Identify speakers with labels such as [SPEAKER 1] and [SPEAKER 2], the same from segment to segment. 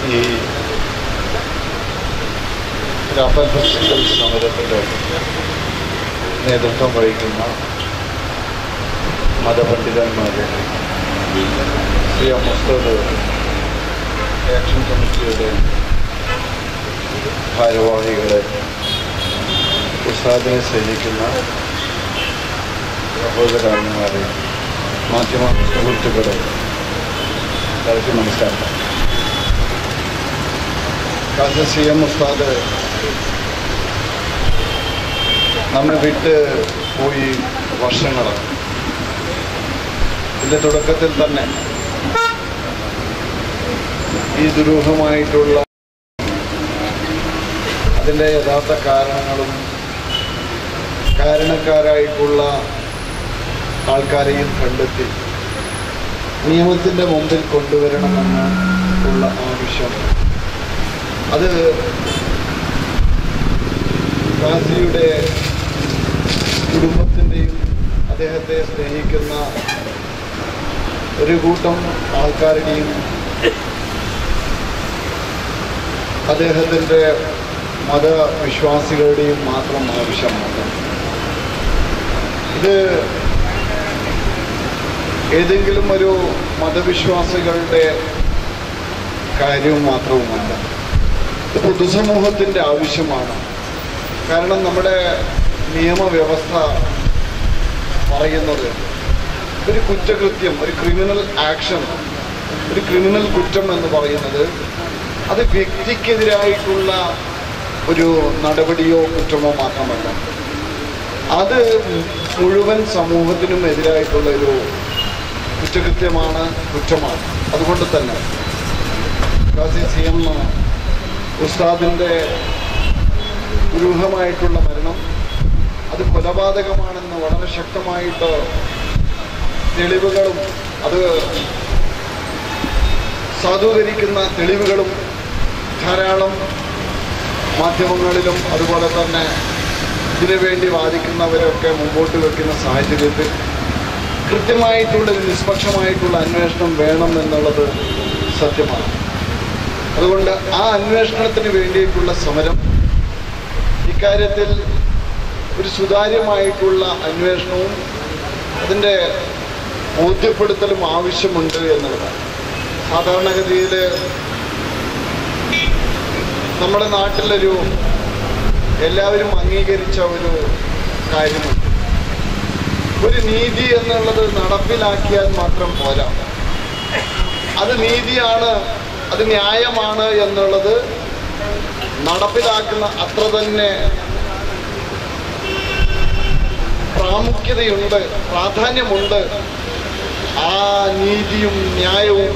[SPEAKER 1] ഈ രാഫേൽ ഫെസ്റ്റിവൽ സമരത്തിൻ്റെ നേതൃത്വം വഹിക്കുന്ന മതപണ്ഡിതന്മാരെ, മുസ്തദ് ആക്ഷൻ കമ്മിറ്റിയുടെ ഭാരവാഹികളെ, ഉസ്താദിനെ സ്നേഹിക്കുന്ന സഹോദരന്മാരെ, മാധ്യമ സുഹൃത്തുക്കളെ, എല്ലാവർക്കും നമസ്കാരം. കാസി CM ഉസ്താദ് നമ്മെ വിട്ട് പോയി വർഷങ്ങളാണ്. ഇതിൻ്റെ തുടക്കത്തിൽ തന്നെ ഈ ദുരൂഹമായിട്ടുള്ള അതിൻ്റെ യഥാർത്ഥ കാരണങ്ങളും കാരണക്കാരായിട്ടുള്ള ആൾക്കാരെയും കണ്ടെത്തി നിയമത്തിൻ്റെ മുമ്പിൽ കൊണ്ടുവരണമെന്ന് ഉള്ള ആവശ്യം, അത് ഗാസിയുടെ കുടുംബത്തിൻ്റെയും അദ്ദേഹത്തെ സ്നേഹിക്കുന്ന ഒരു കൂട്ടം ആൾക്കാരുടെയും അദ്ദേഹത്തിൻ്റെ മതവിശ്വാസികളുടെയും മാത്രം ആവശ്യമാണ്. ഇത് ഏതെങ്കിലും ഒരു മതവിശ്വാസികളുടെ കാര്യവും മാത്രവുമല്ല, ഇത് പൊതുസമൂഹത്തിൻ്റെ ആവശ്യമാണ്. കാരണം നമ്മുടെ നിയമവ്യവസ്ഥ പറയുന്നത് ഒരു കുറ്റകൃത്യം, ഒരു ക്രിമിനൽ ആക്ഷൻ, ഒരു ക്രിമിനൽ കുറ്റം എന്ന് പറയുന്നത് അത് വ്യക്തിക്കെതിരായിട്ടുള്ള ഒരു നടപടിയോ കുറ്റമോ മാത്രമല്ല, അത് മുഴുവൻ സമൂഹത്തിനും എതിരായിട്ടുള്ള ഒരു കുറ്റകൃത്യമാണ്, കുറ്റമാണ്. അതുകൊണ്ട് തന്നെ കാസി CM ഉസ്താദിൻ്റെ ദുരൂഹമായിട്ടുള്ള മരണം അത് കൊലപാതകമാണെന്ന് വളരെ ശക്തമായിട്ട് തെളിവുകളും അത് സാധൂകരിക്കുന്ന തെളിവുകളും ധാരാളം മാധ്യമങ്ങളിലും അതുപോലെ തന്നെ ഇതിനുവേണ്ടി വാദിക്കുന്നവരൊക്കെ മുമ്പോട്ട് വയ്ക്കുന്ന സാഹചര്യത്തിൽ കൃത്യമായിട്ടുള്ളൊരു നിഷ്പക്ഷമായിട്ടുള്ള അന്വേഷണം വേണം എന്നുള്ളത് സത്യമാണ്. അതുകൊണ്ട് ആ അന്വേഷണത്തിന് വേണ്ടിയിട്ടുള്ള സമരം, ഇക്കാര്യത്തിൽ ഒരു സുതാര്യമായിട്ടുള്ള അന്വേഷണവും അതിൻ്റെ ബോധ്യപ്പെടുത്തലും ആവശ്യമുണ്ട് എന്നുള്ളതാണ്. സാധാരണഗതിയിൽ നമ്മുടെ നാട്ടിലൊരു എല്ലാവരും അംഗീകരിച്ച ഒരു കാര്യമുണ്ട്. ഒരു നീതി എന്നുള്ളത് നടപ്പിലാക്കിയാൽ മാത്രം പോരാ, അത് നീതിയാണ്, അത് ന്യായമാണ് എന്നുള്ളത് നടപ്പിലാക്കുന്ന അത്ര തന്നെ പ്രാമുഖ്യതയുണ്ട്, പ്രാധാന്യമുണ്ട്. ആ നീതിയും ന്യായവും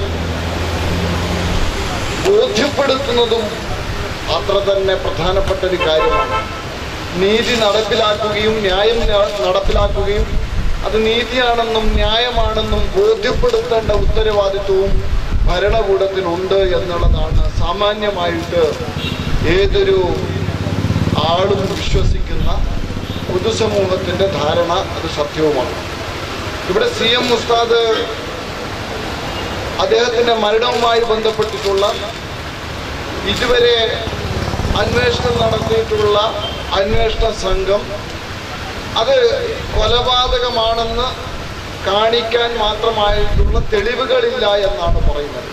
[SPEAKER 1] ബോധ്യപ്പെടുത്തുന്നതും അത്ര തന്നെ പ്രധാനപ്പെട്ട ഒരു കാര്യമാണ്. നീതി നടപ്പിലാക്കുകയും ന്യായം നടപ്പിലാക്കുകയും അത് നീതിയാണെന്നും ന്യായമാണെന്നും ബോധ്യപ്പെടുത്തേണ്ട ഉത്തരവാദിത്വവും ഭരണകൂടത്തിനുണ്ട് എന്നുള്ളതാണ് സാമാന്യമായിട്ട് ഏതൊരു ആളും വിശ്വസിക്കുന്ന പൊതുസമൂഹത്തിൻ്റെ ധാരണ. അത് സത്യവുമാണ്. ഇവിടെ CM ഉസ്താദ് അദ്ദേഹത്തിൻ്റെ മരണവുമായി ബന്ധപ്പെട്ടിട്ടുള്ള ഇതുവരെ അന്വേഷണം നടത്തിയിട്ടുള്ള അന്വേഷണ സംഘം അത് കൊലപാതകമാണെന്ന് കാണിക്കാൻ മാത്രമായിട്ടുള്ള തെളിവുകളില്ല എന്നാണ് പറയുന്നത്.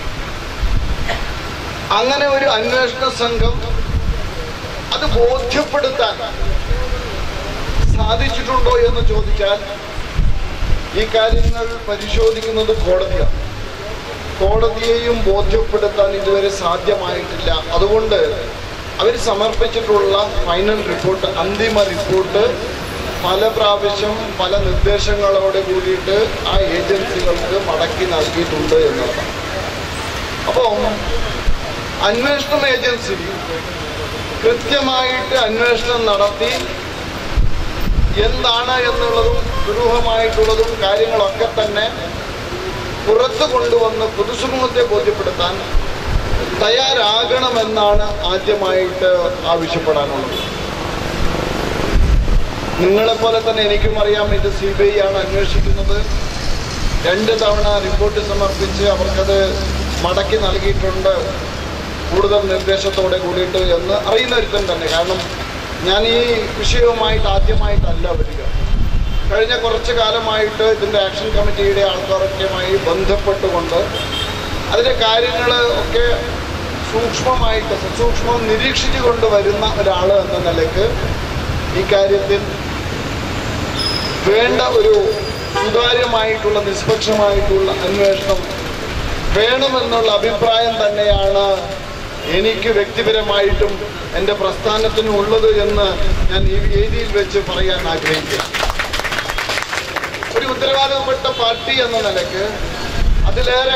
[SPEAKER 1] അങ്ങനെ ഒരു അന്വേഷണ സംഘം അത് ബോധ്യപ്പെടുത്താൻ സാധിച്ചിട്ടുണ്ടോ എന്ന് ചോദിച്ചാൽ ഈ കാര്യങ്ങൾ പരിശോധിക്കുന്നത് കോടതിയാണ്. കോടതിയെയും ബോധ്യപ്പെടുത്താൻ ഇതുവരെ സാധ്യമായിട്ടില്ല. അതുകൊണ്ട് അവർ സമർപ്പിച്ചിട്ടുള്ള ഫൈനൽ റിപ്പോർട്ട്, അന്തിമ റിപ്പോർട്ട് പല പ്രാവശ്യം പല നിർദ്ദേശങ്ങളോട് കൂടിയിട്ട് ആ ഏജൻസികൾക്ക് മടക്കി നൽകിയിട്ടുണ്ട് എന്നുള്ളതാണ്. അപ്പോൾ അന്വേഷണ ഏജൻസി കൃത്യമായിട്ട് അന്വേഷണം നടത്തി എന്താണ് എന്നുള്ളതും ദുരൂഹമായിട്ടുള്ളതും കാര്യങ്ങളൊക്കെ തന്നെ പുറത്തു കൊണ്ടുവന്ന് പൊതുസമൂഹത്തെ ബോധ്യപ്പെടുത്താൻ തയ്യാറാകണമെന്നാണ് ആദ്യമായിട്ട് ആവശ്യപ്പെടാനുള്ളത്. നിങ്ങളെപ്പോലെ തന്നെ എനിക്കും അറിയാം, ഇത് CBI ആണ് അന്വേഷിക്കുന്നത്. 2 തവണ റിപ്പോർട്ട് സമർപ്പിച്ച് അവർക്കത് മടക്കി നൽകിയിട്ടുണ്ട്. കൂടുതൽ നിർദ്ദേശത്തോടെ കൂടിയിട്ട് എന്ന് അറിയുന്ന ഒരുത്തൻ തന്നെ. കാരണം ഞാൻ ഈ വിഷയവുമായിട്ട് ആദ്യമായിട്ടല്ല വരിക. കഴിഞ്ഞ കുറച്ച് കാലമായിട്ട് ഇതിൻ്റെ ആക്ഷൻ കമ്മിറ്റിയുടെ ആൾക്കാരൊക്കെയുമായി ബന്ധപ്പെട്ടുകൊണ്ട് അതിൻ്റെ കാര്യങ്ങൾ ഒക്കെ സൂക്ഷ്മമായിട്ട് സസൂക്ഷ്മം നിരീക്ഷിച്ചു കൊണ്ടുവരുന്ന ഒരാൾ എന്ന നിലയ്ക്ക് ഈ കാര്യത്തിൽ വേണ്ട ഒരു സുതാര്യമായിട്ടുള്ള നിഷ്പക്ഷമായിട്ടുള്ള അന്വേഷണം വേണമെന്നുള്ള അഭിപ്രായം തന്നെയാണ് എനിക്ക് വ്യക്തിപരമായിട്ടും എൻ്റെ പ്രസ്ഥാനത്തിനും ഉള്ളത് എന്ന് ഞാൻ ഈ വേദിയിൽ വെച്ച് പറയാൻ ആഗ്രഹിക്കുന്നു. ഒരു ഉത്തരവാദിത്തപ്പെട്ട പാർട്ടി എന്ന നിലയ്ക്ക് അതിലേറെ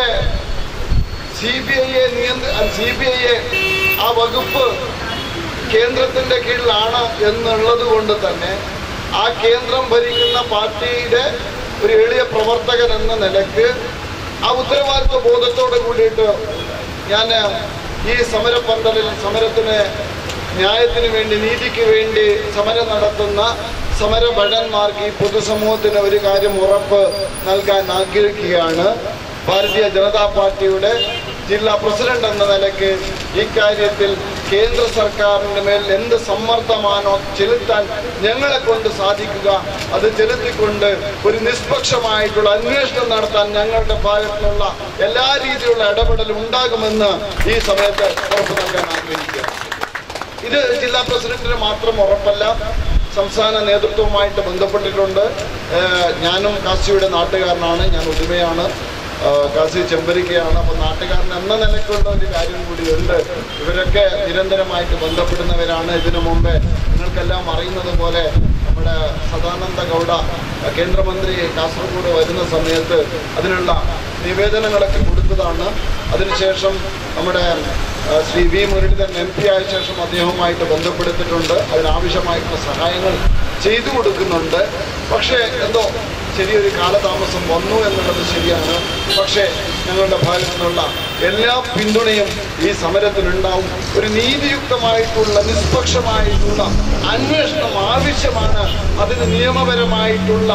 [SPEAKER 1] CBI ആ വകുപ്പ് കേന്ദ്രത്തിൻ്റെ കീഴിലാണ് എന്നുള്ളത് കൊണ്ട് തന്നെ ആ കേന്ദ്രം ഭരിക്കുന്ന പാർട്ടിയുടെ ഒരു എളിയ പ്രവർത്തകൻ എന്ന നിലയ്ക്ക് ആ ഉത്തരവാദിത്വ ബോധത്തോടെ കൂടിയിട്ട് ഞാൻ ഈ സമരപന്തലിൽ സമരത്തിന് ന്യായത്തിന് വേണ്ടി നീതിക്ക് വേണ്ടി സമരം നടത്തുന്ന സമരഭടന്മാർക്ക് ഈ പൊതുസമൂഹത്തിന് ഒരു കാര്യം ഉറപ്പ് നൽകാൻ ആഗ്രഹിക്കുകയാണ്. ഭാരതീയ ജനതാ പാർട്ടിയുടെ ജില്ലാ പ്രസിഡന്റ് എന്ന നിലയ്ക്ക് ഇക്കാര്യത്തിൽ കേന്ദ്ര സർക്കാരിൻ്റെ മേൽ എന്ത് സമ്മർദ്ദമാണോ ചെലുത്താൻ ഞങ്ങളെ കൊണ്ട് സാധിക്കുക അത് ചെലുത്തിക്കൊണ്ട് ഒരു നിഷ്പക്ഷമായിട്ടുള്ള അന്വേഷണം നടത്താൻ ഞങ്ങളുടെ ഭാഗത്തുനിന്നുള്ള എല്ലാ രീതിയിലുള്ള ഇടപെടലും ഉണ്ടാകുമെന്ന് ഈ സമയത്ത് ഉറപ്പ് നൽകാൻ ആഗ്രഹിക്കുക. ഇത് ജില്ലാ പ്രസിഡന്റിന് മാത്രം ഉറപ്പല്ല, സംസ്ഥാന നേതൃത്വവുമായിട്ട് ബന്ധപ്പെട്ടിട്ടുണ്ട്. ഞാനും കാശിയുടെ നാട്ടുകാരനാണ്, ഞാൻ ഉദുമയാണ്, കാശി ചെമ്പരിക്കയാണ്. അപ്പോൾ നാട്ടുകാരൻ എന്ന നിലയ്ക്കുള്ള ഒരു കാര്യം കൂടിയുണ്ട്. ഇവരൊക്കെ നിരന്തരമായിട്ട് ബന്ധപ്പെടുന്നവരാണ്. ഇതിനു മുമ്പേ നിങ്ങൾക്കെല്ലാം അറിയുന്നത് പോലെ നമ്മുടെ സദാനന്ദ ഗൗഡ കേന്ദ്രമന്ത്രി കാസർഗോഡ് വരുന്ന സമയത്ത് അതിനുള്ള നിവേദനങ്ങളൊക്കെ കൊടുത്തതാണ്. അതിനുശേഷം നമ്മുടെ ശ്രീ വി മുരളീധരൻ MP ആയ ശേഷം അദ്ദേഹവുമായിട്ട് ബന്ധപ്പെടുത്തിയിട്ടുണ്ട്. അതിനാവശ്യമായിട്ടുള്ള സഹായങ്ങൾ ചെയ്തു കൊടുക്കുന്നുണ്ട്. പക്ഷേ എന്തോ ചെറിയൊരു കാലതാമസം വന്നു എന്നുള്ളത് ശരിയാണ്. പക്ഷേ ഞങ്ങളുടെ ഭാഗത്തു നിന്നുള്ള എല്ലാ പിന്തുണയും ഈ സമരത്തിനുണ്ടാവും. ഒരു നീതിയുക്തമായിട്ടുള്ള നിഷ്പക്ഷമായിട്ടുള്ള അന്വേഷണം ആവശ്യമാണ്. അതിന് നിയമപരമായിട്ടുള്ള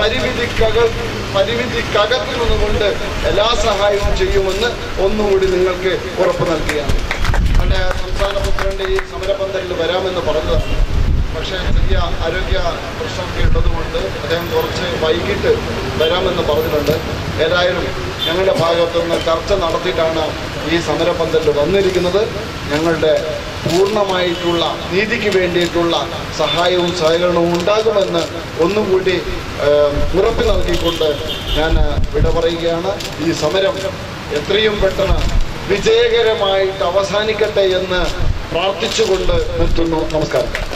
[SPEAKER 1] പരിമിതിക്കകത്തു നിന്നുകൊണ്ട് എല്ലാ സഹായവും ചെയ്യുമെന്ന് ഒന്നുകൂടി നിങ്ങൾക്ക് ഉറപ്പ് നൽകുകയാണ്. നമ്മുടെ സംസ്ഥാന പ്രസിഡന്റ് ഈ സമരപന്തലിൽ വരാമെന്ന് പറഞ്ഞതാണ്. പക്ഷേ ചെറിയ ആരോഗ്യ പ്രശ്നമൊക്കെ ഉള്ളതുകൊണ്ട് അദ്ദേഹം കുറച്ച് വൈകിട്ട് വരാമെന്ന് പറഞ്ഞിട്ടുണ്ട്. ഏതായാലും ഞങ്ങളുടെ ഭാഗത്തുനിന്ന് ചർച്ച നടത്തിയിട്ടാണ് ഈ സമരപന്തലിൽ വന്നിരിക്കുന്നത്. ഞങ്ങളുടെ പൂർണ്ണമായിട്ടുള്ള നീതിക്ക് വേണ്ടിയിട്ടുള്ള സഹായവും സഹകരണവും ഉണ്ടാകുമെന്ന് ഒന്നുകൂടി ഉറപ്പ് നൽകിക്കൊണ്ട് ഞാൻ വിട പറയുകയാണ്. ഈ സമരം എത്രയും പെട്ടെന്ന് വിജയകരമായിട്ട് അവസാനിക്കട്ടെ എന്ന് പ്രാർത്ഥിച്ചുകൊണ്ട് നിർത്തുന്നു. നമസ്കാരം.